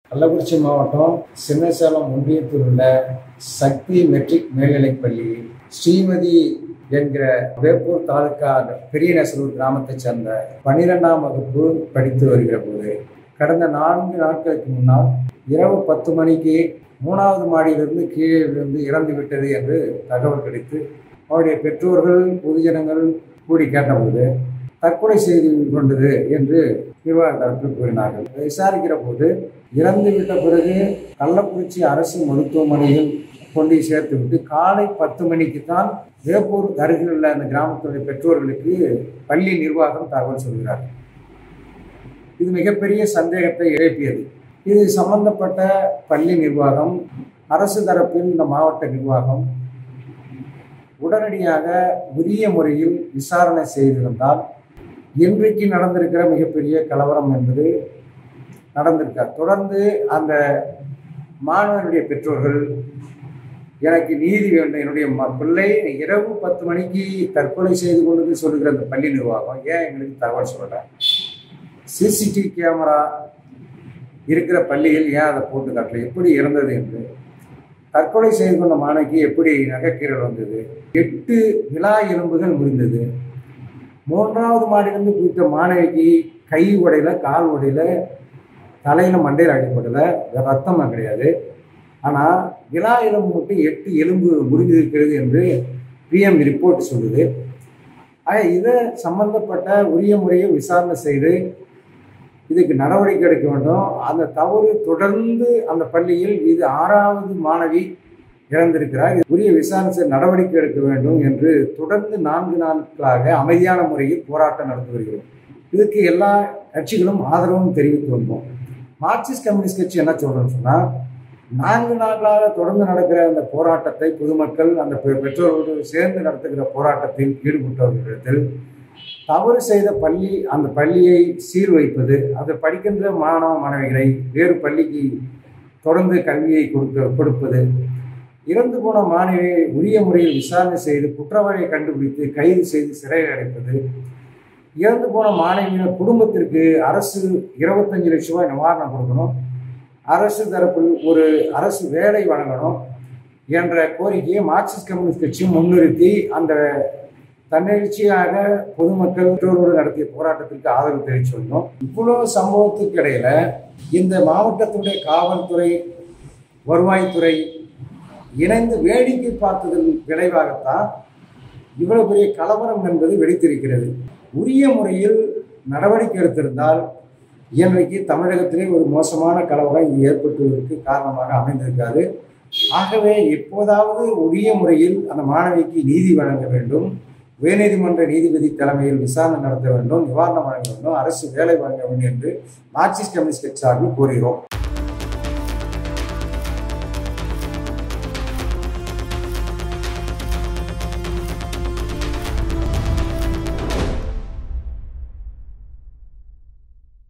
கள்ளக்குறிச்சி மாவட்டம் சின்னசேலம் ஒன்றியத்தில் உள்ள சக்தி மெட்ரிக் மேல்நிலைப்பள்ளி ஸ்ரீமதி என்கிற வேப்பூர் தாலுகா பெரியநெசலூர் கிராமத்தைச் சேர்ந்த 12ஆம் வகுப்பு படித்து வருகிற போது கடந்த 4 நாட்களுக்கு முன்னால் இரவு 10 மணிக்கு 3வது மாடியிலிருந்து கீழே விழுந்து இறந்து விட்டது என்று தகவல் கிடைத்து அவருடைய பெற்றோர்கள் பொதுஜனங்கள் கூடி கேட்டபோது தற்கொலை செய்து கொண்டது என்று நிர்வாக தரப்பில் கூறினார்கள். விசாரிக்கிற போது இறந்து விட்ட பிறகு கள்ளக்குறிச்சி அரசு மருத்துவமனையில் கொண்டு சேர்த்துவிட்டு காலை 10 மணிக்கு தான் வேப்பூர் அருகில் உள்ள அந்த கிராமத்துடைய பெற்றோர்களுக்கு பள்ளி நிர்வாகம் தகவல் சொல்கிறார். இது மிகப்பெரிய சந்தேகத்தை எழுப்பியது. இது சம்பந்தப்பட்ட பள்ளி நிர்வாகம், அரசு தரப்பில் இந்த மாவட்ட நிர்வாகம் உடனடியாக உரிய முறையில் விசாரணை செய்திருந்தால் இன்றைக்கு நடந்திருக்கிற மிகப்பெரிய கலவரம் என்பது நடந்திருக்கார். தொடர்ந்து அந்த மாணவனுடைய பெற்றோர்கள் எனக்கு நீதி வேண்டும், என்னுடைய பிள்ளை இரவு 10 மணிக்கு தற்கொலை செய்து கொண்டு சொல்லுகிற அந்த பள்ளி நிர்வாகம் ஏன் எங்களுக்கு தகவல் சொல்லலை? சிசிடிவி கேமரா இருக்கிற பள்ளியில் ஏன் அதை போட்டு காட்டல? எப்படி இறந்தது என்று தற்கொலை செய்து கொண்ட மாணவிக்கு எப்படி நகைக்கீரல் வந்தது? 8 விலா எலும்புகள் முறிந்தது. 3வது மாடியிலிருந்து குறித்த மாணவிக்கு கை உடையில, கால் உடையில, தலையில மண்டையில் அடிப்படலை, ரத்தம் கிடையாது. ஆனால் விலா எலும்பு மட்டும் 8 எலும்பு முறிந்திருக்கிறது என்று பிஎம் ரிப்போர்ட் சொல்லுது. இதை சம்பந்தப்பட்ட உரிய முறையை விசாரணை செய்து இதுக்கு நடவடிக்கை எடுக்க வேண்டும். அந்த தவறு தொடர்ந்து அந்த பள்ளியில் இது 6வது மாணவி இறந்திருக்கிறார், உரிய விசாரணை நடவடிக்கை எடுக்க வேண்டும் என்று தொடர்ந்து 4 நாட்களாக அமைதியான முறையில் போராட்டம் நடத்தி வருகிறோம். இதுக்கு எல்லா கட்சிகளும் ஆதரவும் தெரிவித்து வந்தோம். மார்க்சிஸ்ட் கம்யூனிஸ்ட் கட்சி என்ன சொல்றோம்னு சொன்னால், 4 நாட்களாக தொடர்ந்து நடக்கிற அந்த போராட்டத்தை பொதுமக்கள் அந்த பெற்றோர்களோடு சேர்ந்து நடத்துகிற போராட்டத்தில் ஈடுபட்டவர்களிடத்தில் தவறு செய்த பள்ளி அந்த பள்ளியை சீர் வைப்பது, அதை படிக்கின்ற மாணவ மாணவிகளை வேறு பள்ளிக்கு தொடர்ந்து கல்வியை கொடுப்பது, இறந்து போன மாணவியை உரிய முறையில் விசாரணை செய்து குற்றவாளியை கண்டுபிடித்து கைது செய்து சிறையில் அடைப்பது, இறந்து போன மாணவியின் குடும்பத்திற்கு அரசு 25 லட்சம் ரூபாய் நிவாரணம் கொடுக்கணும், அரசு தரப்பில் ஒரு அரசு வேலை வழங்கணும் என்ற கோரிக்கையை மார்க்சிஸ்ட் கம்யூனிஸ்ட் கட்சி முன்னிறுத்தி அந்த தன்னெழுச்சியாக பொதுமக்கள் பெற்றோரோடு நடத்திய போராட்டத்திற்கு ஆதரவு தெரிவித்து வந்தோம். இவ்வளவு சம்பவத்துக்கு இடையில இந்த மாவட்டத்துடைய காவல்துறை, வருவாய்த்துறை இணைந்து வேடிக்கை பார்த்ததன் விளைவாகத்தான் இவ்வளவு பெரிய கலவரம் என்பது வெடித்திருக்கிறது. உரிய முறையில் நடவடிக்கை எடுத்திருந்தால் இன்றைக்கு தமிழகத்திலே ஒரு மோசமான கலவரம் இது ஏற்பட்டுவதற்கு காரணமாக அமைந்திருக்காது. ஆகவே எப்போதாவது உரிய முறையில் அந்த மாணவிக்கு நீதி வழங்க வேண்டும், உயர்நீதிமன்ற நீதிபதி தலைமையில் விசாரணை நடத்த வேண்டும், நிவாரணம் வழங்க வேண்டும், அரசு வேலை வழங்க வேண்டும் என்று மார்க்சிஸ்ட் கம்யூனிஸ்ட் கட்சி சார்பில் கோருகிறோம்.